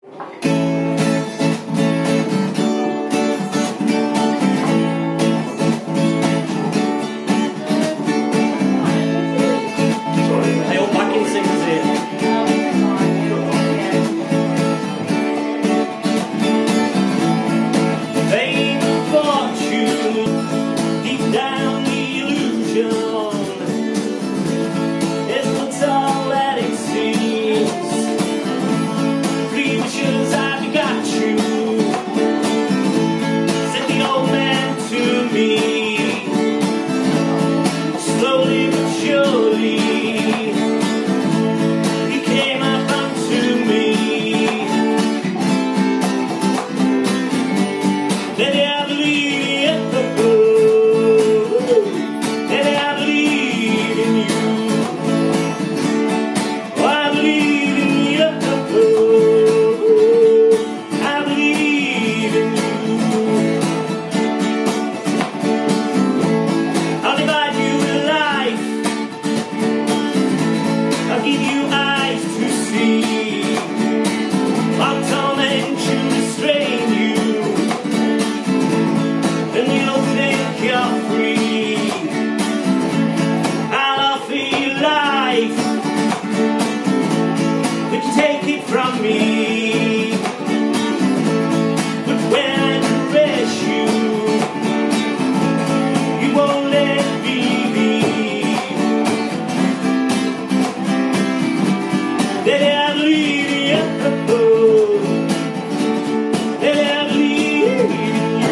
Fame fortune, deep down the illusion is what's all that it seems. 3 wishes I begot you, said the old man to me. Slowly but surely he came up unto me. Let it I believe, let it I believe in you. Oh, I believe in you. I believe in you. I'll divide you with life. I'll give you eyes to see. I'll torment you, restrain you. And you'll think you're free. I'll offer you life, but you take it from me. But when I caress you, you won't let me be. Let it I believe in you. Let it I believe in you.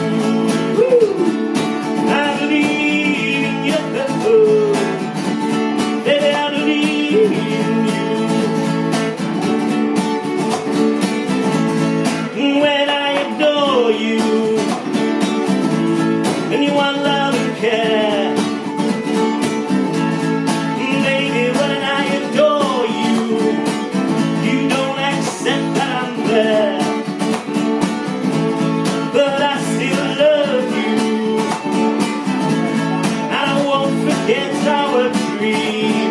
I believe in you. Let it I believe in you. When I adore you, and you want love and care, baby, when I adore you, you don't accept that I'm there. But I still love you, and I won't forget our dream.